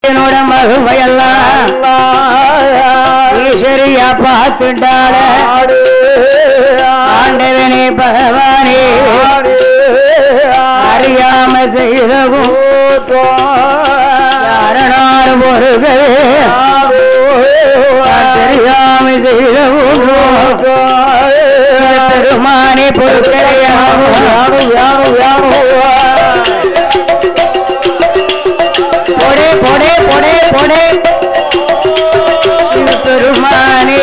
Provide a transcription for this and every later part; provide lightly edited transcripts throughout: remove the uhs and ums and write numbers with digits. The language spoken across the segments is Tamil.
என்னோட மகுமையெல்லாம் ஈஸ்வரியா பார்த்துட்டாள ஆண்டவனே பகவானே அறியாம செய்தவும் யாரனாலும் ஒரு தெரியாம செய்தவும் பெருமானே பொறுக்கலையாகும் பொடே பொடே பொடே பொடே பெருமானே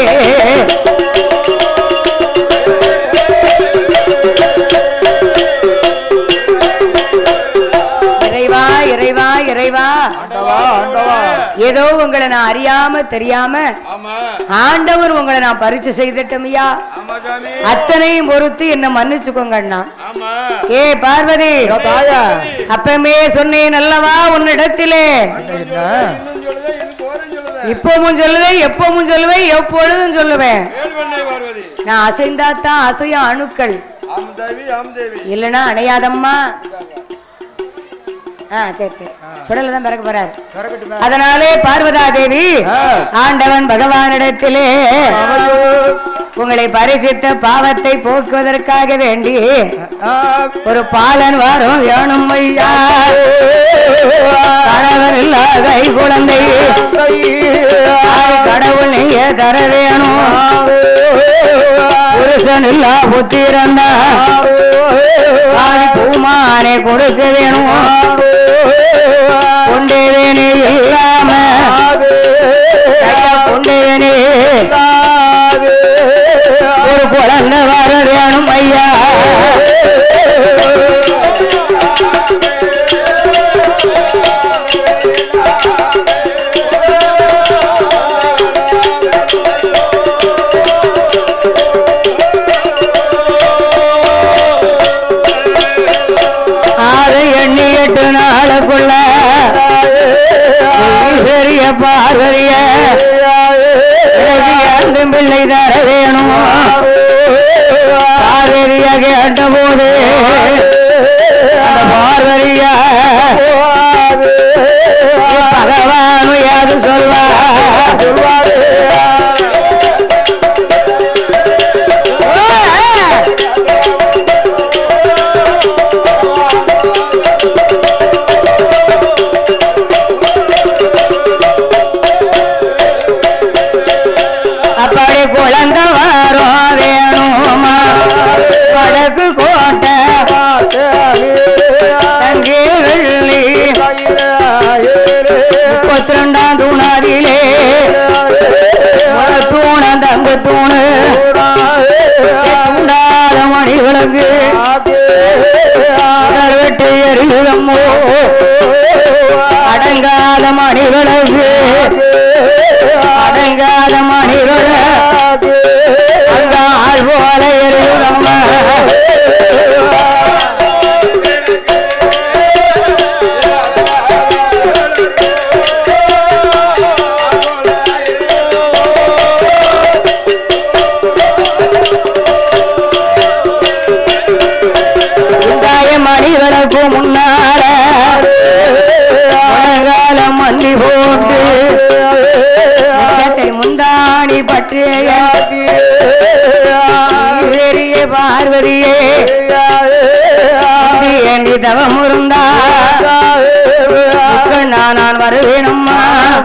இறைவா இறைவா இறைவா ஏதோ உங்களை நான் அறியாம தெரியாம ஆண்டவர் உங்களை நான் பரிச்சை செய்துட்டோம்யா அத்தனையும் பொறுத்து என்ன மன்னிச்சுக்கோங்க அண்ணா. ஏ பார்வதி அப்பமே சொன்னேன் அல்லவா உன்னிடத்திலே இப்பவும் சொல்லுவேன் எப்பவும் சொல்லுவேன் எப்பொழுதும் சொல்லுவேன். நான் அசைந்தாத்தான் அசையும் அணுக்கள் இல்லைன்னா அணையாதம்மா. சரி சரி சுடலதான் பிறக்க போறாரு. அதனாலே பார்வதா தேவி ஆண்டவன் பகவானிடத்திலே உங்களை பரிசித்த பாவத்தை போக்குவதற்காக வேண்டி ஒரு பாலன் வரும் வேணும் ஐயா. கணவர் இல்லாத குழந்தை கடவுள் நீங்க தர வேணும். புருஷன் இல்லா புத்திரந்தா பூமானே கொடுக்க வேணும். கொண்டேவேனே இல்லாம கொண்டேவேனே ஒரு குழந்தை வர வேணும் ஐயா. நாளுக்குள்ள பெரிய பார்வதிய பிள்ளை தர வேணும். பார்வதிய கேட்ட போது பார்வதிய பகவான் யாது சொல்வார். குழந்தை வரும் வேணுமா வடக்கு கோட்டை தங்கே வெள்ளி 32ஆம் தூணாதிலே தூண தங்கு தூணு உண்டாத மணி விளக்கு வெட்டு எரியுதம்மோ அடங்காத மணி விளக்கு அடங்காத மணி விளக்கு அந்த ஆள் போல எரியுதம்மா. மணி விளக்கு முன்னால மல்லி போட்டு முந்தாணி பற்றிய பார்வதியே நீ தவம் இருந்தா நான் வருவேனம்மா.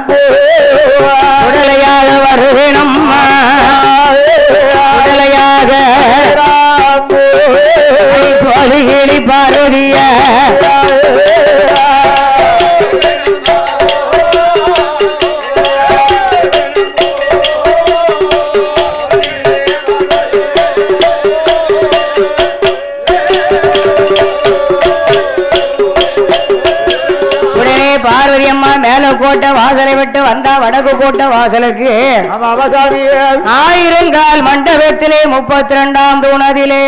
உடலையாக வருவேனம்மா. உடலையாக சுவாதிகிரி பார்வதிய பார்வதி அம்மா மேல கோட்டை வாசலை விட்டு வந்தா வடக்கு கோட்டை வாசலுக்கு ஆயிரங்கால் மண்டபத்திலே 32ஆம் தூணதிலே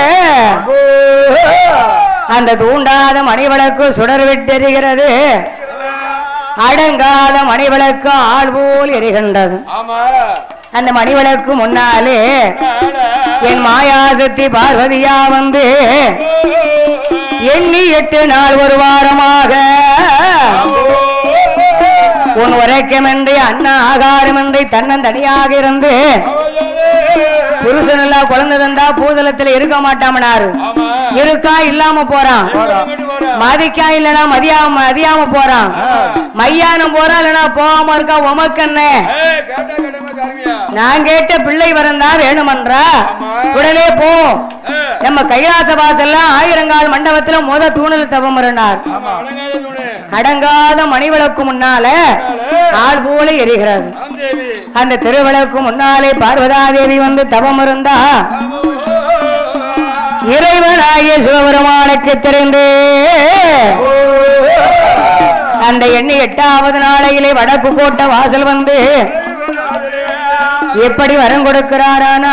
அந்த தூண்டாத மணிவிளக்கு சுடர் விட்டெரிகிறது. அடங்காத மணிவிளக்கு ஆள் போல் எரிகின்றது. அந்த மணிவிளக்கு முன்னாலே என் மாயாசக்தி பார்வதியா வந்து எண்ணி 8 நாள் ஒரு வாரமாக உன் உரைக்கமின்றி அண்ணா ஆகாரமின்றி தன்னந்தனியாக இருந்து புருஷன் எல்லாம் குழந்தை தந்தா பூதலத்துல இருக்க மாட்டாமனாரு இருக்கா இல்லாம போறான் மதிக்கா இல்லனா மதியாம போறான் மையானம் போறான் இல்லனா போகாம இருக்கா உமக்கண்ண நான் கேட்ட பிள்ளை வரந்தா வேணுமன்றா உடனே போ நம்ம கைலாச வாசல்ல ஆயிரங்கால் மண்டபத்துல முத தூணில் தவம் இருந்தார் அடங்காத மணிவிளக்கு முன்னால ஆள் போல எரிகிறது அந்த திருவிளக்கு முன்னாலே பார்வதாதேவி வந்து தவம் இருந்தா இறைவனாகிய சிவபெருமானுக்கு தெரிந்து அந்த எண்ணி 8வது நாளையிலே வடக்கு கோட்ட வாசல் வந்து எப்படி வரம் கொடுக்கிறாரானா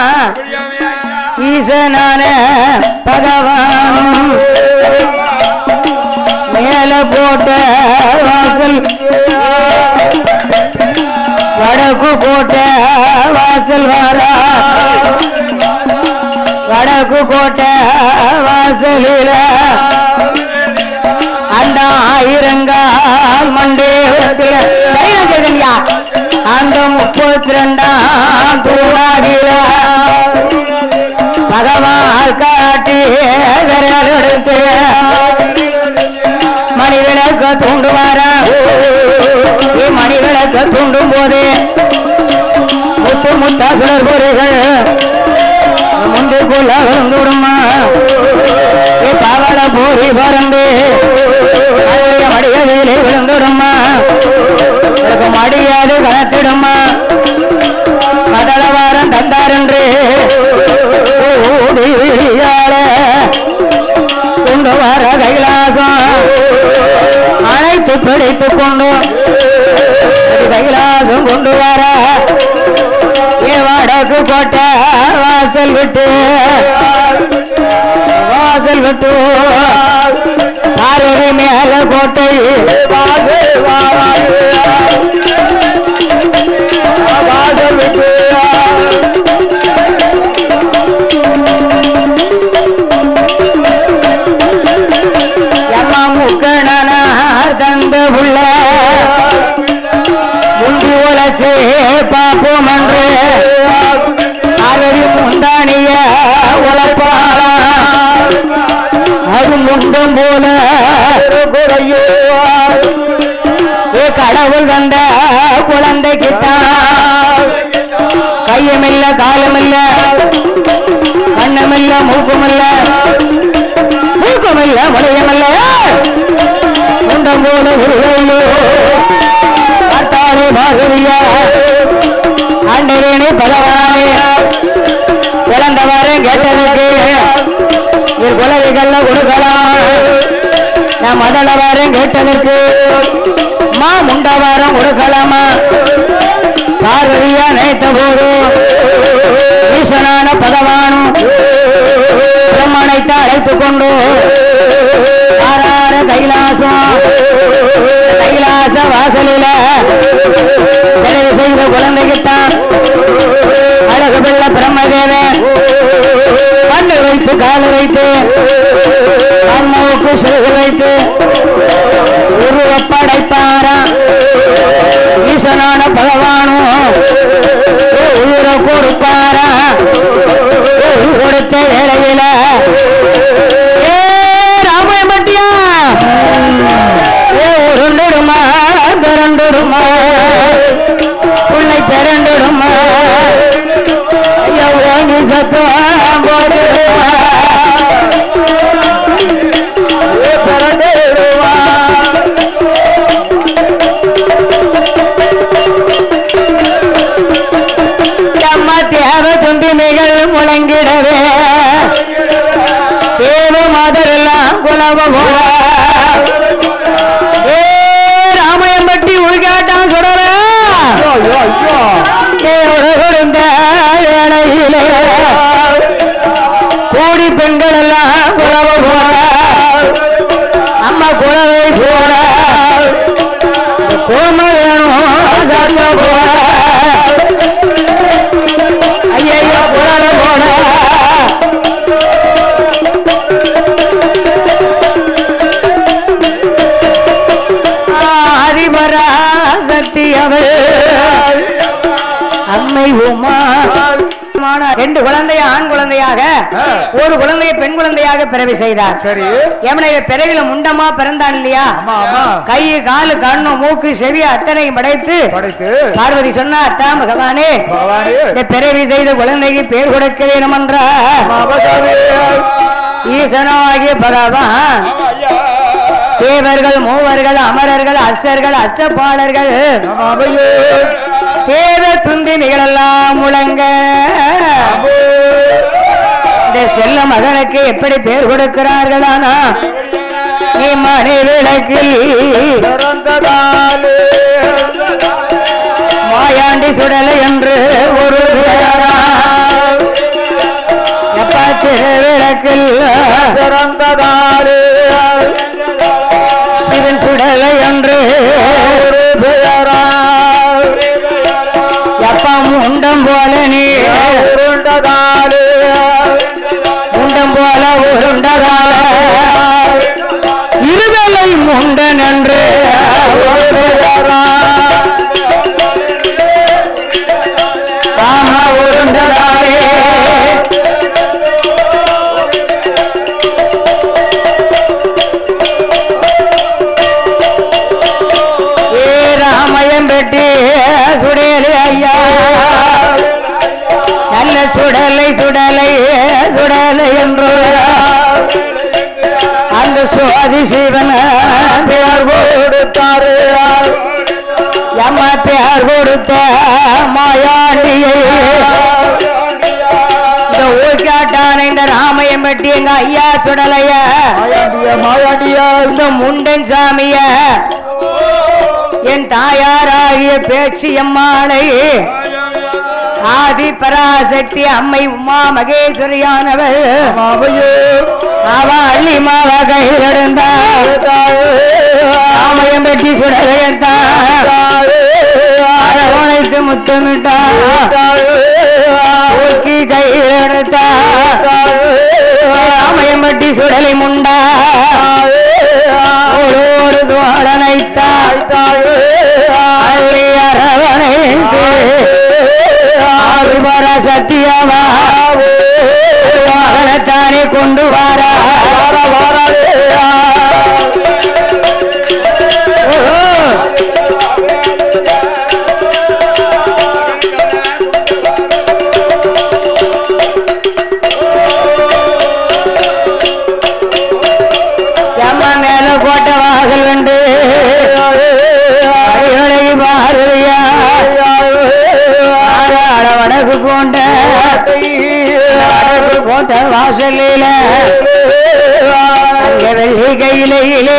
ஈசனான பகவான் மேல போட்ட வாசல் வடக்கு கோட்ட வாசல் வாரா வடக்கு கோட்ட வாசலில அந்த ஆயிரங்கால் மண்டேவத்தில அந்த 32ஆம் தூணாகில பகவான் காட்டி விரலெடுத்து மணிவிளக்க தூண்டுவாரா மணிவிளக்க தூண்டும் போது முத்து முத்தா சுடர் பொருள்கள் முந்துக்குள்ள விழுந்துடுமா பாவட பூரி பறந்து மடிய வேலை விழுந்துடுமா மடியாது கலத்திடுமா கடலவாரம் தந்தாரென்று கொண்டு வர கைலாசம் அனைத்து பிடித்துக் கொண்டு கைலாசம் கொண்டு வர வடக்கு கோட்ட வாசல் விட்டு பார்வதி மேல கோட்டை வாசல் விட்டு முக்கணனார் தந்த உள்ள முந்தி உலசி பாப்போம் என்று அருள் முந்தானிய உழைப்பாளா அது முண்டும் போல குறையோ கடவுள் வந்த குழந்தைக்குத்தான் கையுமில்ல காலமில்ல கண்ணமில்ல மூக்குமில்ல மொழியமில்ல முண்டம் போல உருளையோ பார்த்தாரே பாகுரியா ஆண்டவனே பகவானே பிறந்தவாரே கேட்டதுக்கு என் குலவிகள்ல கொடுக்கலாம் நான் முதலவாரம் கேட்டதற்கு முண்டவாரம் கொடுக்கலாமா பார்வதியா நினைத்த போது ஈசனான பகவானும் பிரம்மனைத்தை அழைத்துக் கொண்டு ஆறார கைலாச வாசலில தெரிவு செய்த குழந்தைக்குத்தான் அழகு பிள்ளை பிரம்மதேவன் கண்ணு வைத்து கால வைத்து அம்மாவுக்கு சிறுகு வைத்து உருவப்படைப்பாரா ஈசனான பகவானும் உயிரை கொடுப்பாரா கொடுத்த வேளையில ராமயமட்டியா உருண்டுடுமா பிறண்டுடுமா பிள்ளை பிறண்டுடுமா எவ்வளவு சத்தம் போடுமா பிறண்டுடுமா தேவை துண்டிமைகள் முழங்கிடவே தேவை மாதரெல்லாம் குலவ போல ராமயம்பட்டி உருகாட்டான் சொல்ற கொடுந்த வேளையிலே கூடி பெண்கள் எல்லாம் குலவ போல அம்மா குலவை போல கோம வேணும் சாத்த போல ஐயோ குலவ போல ஆதிபராசக்தி முத்தியவள் அம்மை உமா. 2 குழந்தைய ஆண் குழந்தையாக, ஒரு குழந்தைய பெண் குழந்தையாக பிறவி செய்தார். சரி, எவனைய பிறவில முண்டமா பிறந்தான் இல்லையா? கை காலு கண்ணு மூக்கு செவி அத்தனையும் படைத்து பார்வதி சொன்னா, அத்தா பகவானே, இந்த பிறவி செய்த குழந்தைக்கு பேர் கொடுக்க வேணும் என்ற ஈசனாகிய பகவான் தேவர்கள் மூவர்கள் அமரர்கள் அஷ்டர்கள் அஷ்டபாலர்கள் தேவ துந்தினிகளெல்லாம் முழங்க இந்த செல்ல மகனுக்கு எப்படி பேர் கொடுக்கிறார்களானா, நீ மணி விளக்கில் மாயாண்டி சுடலை என்று ஒரு விளக்கில் பிறந்ததாறு சிவன் சுடலை என்று எப்பா முண்டம் போல நீ உருண்டதாறு முண்டம் போல உருண்டதால இருதலை முண்டன் என்று ராமா உருண்டதாலே பெட்டி சுடலை ஐயா, நல்ல சுடலை சுடலை சுடலை என்று அந்த சுவாதி சிவன் பேர் கொடுத்தாரு. எம்ம பேர் கொடுத்த மாயாண்டியை இந்த ஊக்காட்டான இந்த ராமையம் பெட்டி எங்க ஐயா சுடலைய மாயாண்டியா இந்த முண்டன் சாமிய என் தாயாராகிய பேச்சு எம்மானை ஆதி பராசக்தி அம்மை உமா மகேஸ்வரியானவள் அவ அள்ளி மாவ கையில் இருந்தாள். ராமையம் பெட்டி சுடலையத்தாழைத்து முத்தமிட்டாள். கையில் எடுத்தாள். ராமையம் பெட்டி சுடலை முண்டா ஒரு துவாரனைத்தாள். அரவணைத்து ஆறுபர சத்தியமா மகனத்தானே கொண்டு வாரா மேல கோட்ட வாசல் வந்து வடக்கு கொண்ட கோட்ட வாசலில வெள்ளி கையிலே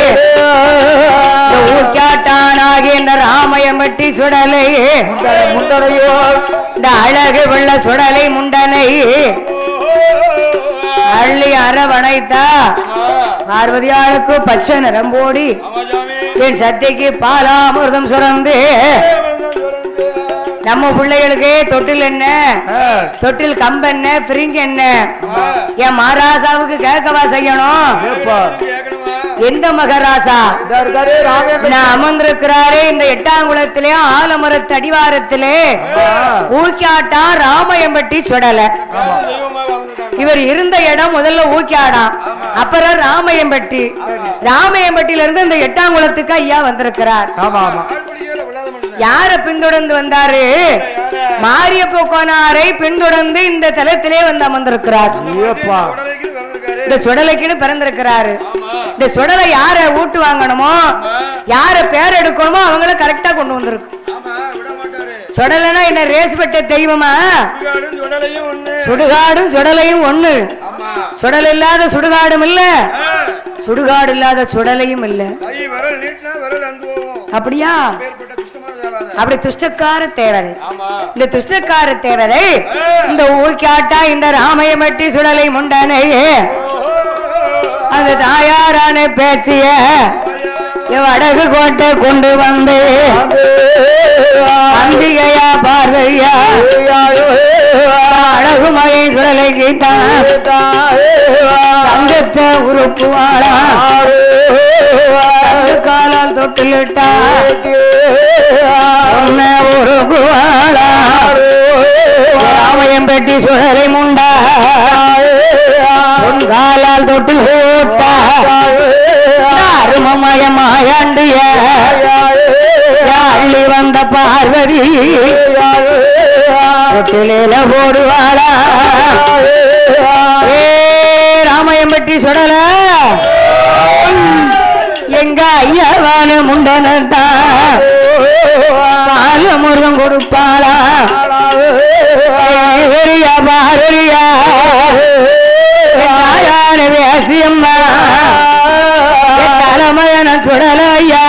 ஊக்காட்டானாகிய இந்த ராமயம்பட்டி சுடலை முண்டனையோ இந்த அழகு வெள்ள சுடலை முண்டனை அள்ளி அரவணைத்தா. பார்வதியாளுக்கு பச்சை நிறம்போடி என் சத்திக்கு பாலாமிர்தம் சுரந்து நம்ம பிள்ளைகளுக்கு தொட்டில் என்ன, தொட்டில் கம்பு என்ன, பிரிங்க என்ன, என் மகாராசாவுக்கு கேட்கவா செய்யணும். எந்த மகாராசா நான் அமர்ந்திருக்கிறாரே இந்த 8ஆம் குளத்திலே ஆலமரத்து அடிவாரத்திலே ஊக்கியாட்டா ராமயம்பட்டி சுடல. இவர் இருந்த இடம் முதல்ல ஊக்கியாடாம், அப்புறம் ராமயம்பட்டி. ராமயம்பட்டியில இருந்து இந்த 8ஆம் குளத்துக்கு ஐயா வந்திருக்கிறார். யார பின்தொடர்ந்து வந்தாரு? மாரியப்ப கோனாரை பின்தொடர்ந்து இந்த தலத்திலே வந்து அமர்ந்திருக்கிறார். இந்த சுடலைக்குன்னு பிறந்திருக்கிறாரு. இந்த சுடலை யார ஊட்டு வாங்கணுமோ, யார பேர் எடுக்கணுமோ அவங்கள கரெக்டா கொண்டு வந்திருக்கு. சுடலைனா என்ன ரேஸ் பெட்ட தெய்வமா? சுடுகாடும் சுடலையும் ஒண்ணு. சுடல் இல்லாத சுடுகாடும் இல்ல, சுடுகாடு இல்லாத சுடலையும் இல்ல. அப்படியா? அப்படி துஷ்டக்கார தேவதை. இந்த துஷ்டக்கார தேவதை இந்த ஊக்காட்டா இந்த ராமயம்பட்டி சுடலை முண்டனை அந்த தாயாரான பேச்சிய வடகு கோட்டை கொண்டு வந்து அம்பிகையா பார்வையா அழகு மகேஸ்வர சுடலைக்கு தங்கத்தை உறுப்புவாளா காலால் தொட்டிலிட்டா உறுப்புவாளா ராமயம் பெட்டி சுடலை முண்டா காலால் தொட்டில் போட்டா அருமமயமாயாண்டிய அள்ளி வந்த பார்வதி தொட்டில போடுவாளா ஏ ராமயம் பெட்டி சுடல எங்க ஐயாவான முண்டனத்தா பால முருகன் கொடுப்பாளா பாரதியா வேசியம்மா தலைமையன சுடலையா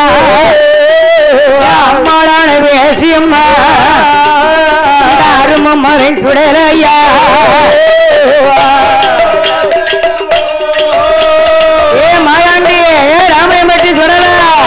அம்மாளான வேசியம்மா அருமமரை சுடலையா ஏ மாயாண்டி ஏ ராமயம் பற்றி சுடல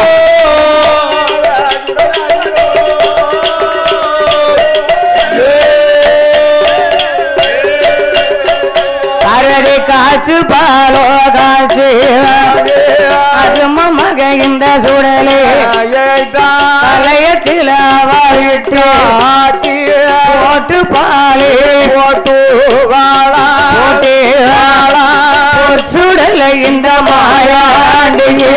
காச்சு பாலோ காச்சு அரும மக இந்த சுடலே தலையத்தில் வாழிட்டு போட்டு பாலே போட்டு சுடலை இந்த மாயாண்டியே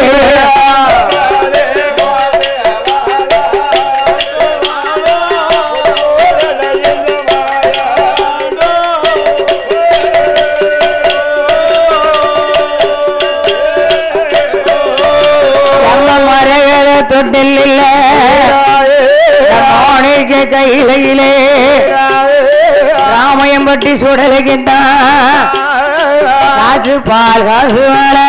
தொட்டில் கையிலே ராமயம் பட்டி சுடலுகின்றான் காசு பால் காசு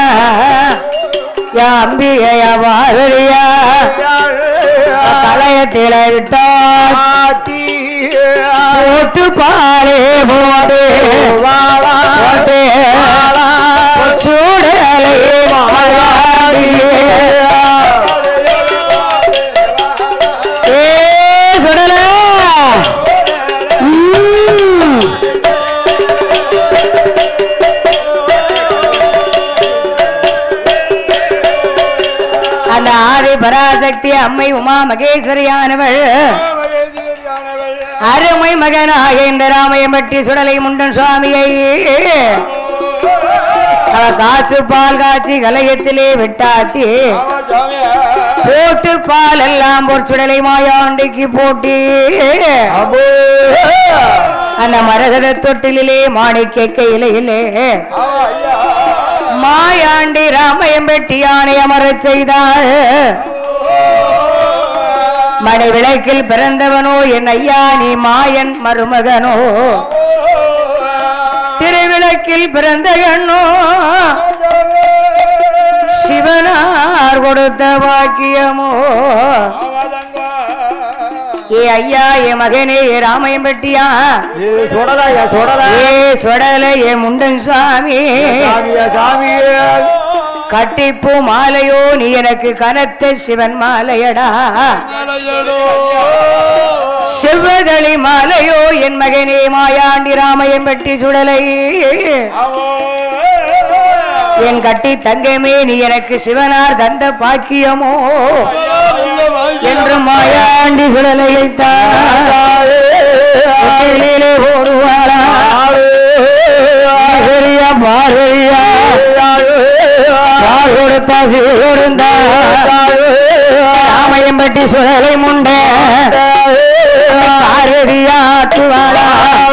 அம்பிகைய பாரதியா தலையத்தில விட்டா போட்டு பாலே போட்டு சுடலை பராசக்தி அம்மை உமா மகேஸ்வரியானவள் அருமை மகனாக இந்த ராமயம் பற்றி சுடலை முண்டன் சுவாமியை காச்சு பால் காட்சி கலையத்திலே விட்டாத்தி போட்டு பால் எல்லாம் ஒரு சுடலை மாயாண்டிக்கு போட்டி அந்த மரகத தொட்டிலே மாணிக்க கையிலே மாயாண்டி ராமயம் பெட்டி யானை அமரச் செய்தார் மணி விளக்கில் பிறந்தவனோ என் ஐயா நீ மாயன் மருமகனோ திருவிளக்கில் பிறந்த எண்ணோ சிவனார் கொடுத்த வாக்கியமோ ஏ ஐயா ஏ மகனே ஏ ராமயம் பெட்டியா சொடல ஏ முண்டன் சாமி கட்டிப்பூ மாலையோ நீ எனக்கு கனத்த சிவன் மாலையடா செவ்வதளி மாலையோ என் மகனே மாயாண்டி ராமயம் பெட்டி சுடலை என் கட்டி தங்கமே நீ எனக்கு சிவனார் தந்த பாக்கியமோ என்று மாயாண்டி சுடலையை தாரிலே ஓடுவாரா பாரதியா கொடுத்தா சிவருந்தா ராமயம் பெட்டி சுடலை முண்ட பாரதியாட்டுவாரா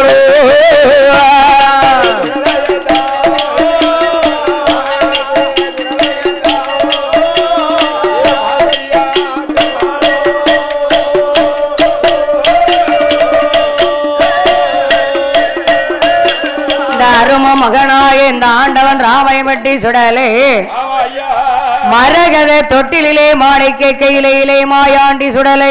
மகனாய இந்த ஆண்டவன் ராமயம் பெட்டி சுடலே மரகத தொட்டிலே மாணிக்க கையிலே மாயாண்டி சுடலை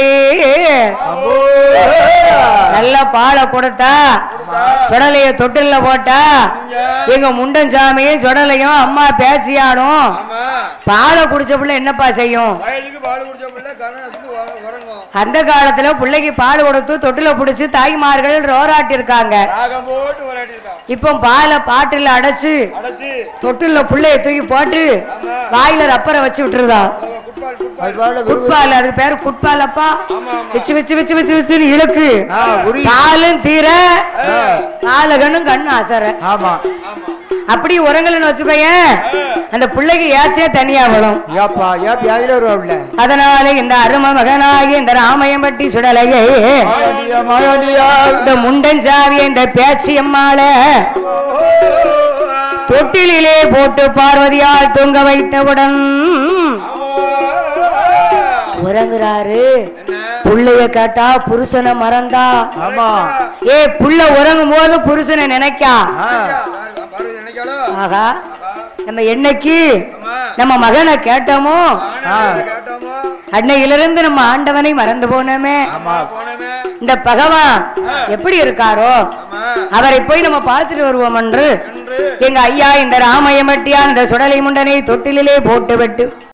நல்ல பாலை கொடுத்தா சுடலைய தொட்டில போட்டா எங்க முண்டன் சாமியும் சுடலையும் அம்மா பேசியாடும் பாலை குடிச்ச பிள்ளை என்னப்பா செய்யும் அந்த காலத்துல பிள்ளைக்கு பால் கொடுத்து தொட்டில புடிச்சு தாய்மார்கள் ரோராட்டி இருக்காங்க. இப்ப பாலை பாட்டில அடைச்சு தொட்டில பிள்ளைய தூக்கி போட்டு வாயில ரப்பரை வச்சு விட்டுருதா. குட்பால், அதுக்கு பேரு குட்பாலப்பா. வச்சு வச்சு வச்சு வச்சு வச்சு இழுக்கு பாலும் தீர பாலகனும் கண்ணு அசர. அப்படி உரங்கள்னு வச்சு பையன் அந்த பிள்ளைக்கு ஏச்சே தனியா வரும். அதனால இந்த அரும மகனாகி இந்த ராமையம்பட்டி சுடலையே இந்த முண்டஞ்சாவிய இந்த பேச்சு அம்மாள தொட்டிலே போட்டு பார்வதியால் தூங்க வைத்தவுடன் உறங்குறாரு. புள்ளைய கேட்டா புருஷனை மறந்தா. ஏ புள்ள உறங்கும் போது புருஷனை நினைக்கா. ஆகா, நம்ம என்னைக்கு நம்ம மகனை கேட்டோமோ அன்னையிலிருந்து நம்ம ஆண்டவனை மறந்து போனோமே. இந்த பகவான் எப்படி இருக்காரோ அவரை போய் நம்ம பார்த்துட்டு வருவோம் என்று எங்க ஐயா இந்த ராமையமட்டியா இந்த சுடலை முண்டனை தொட்டிலே போட்டு விட்டு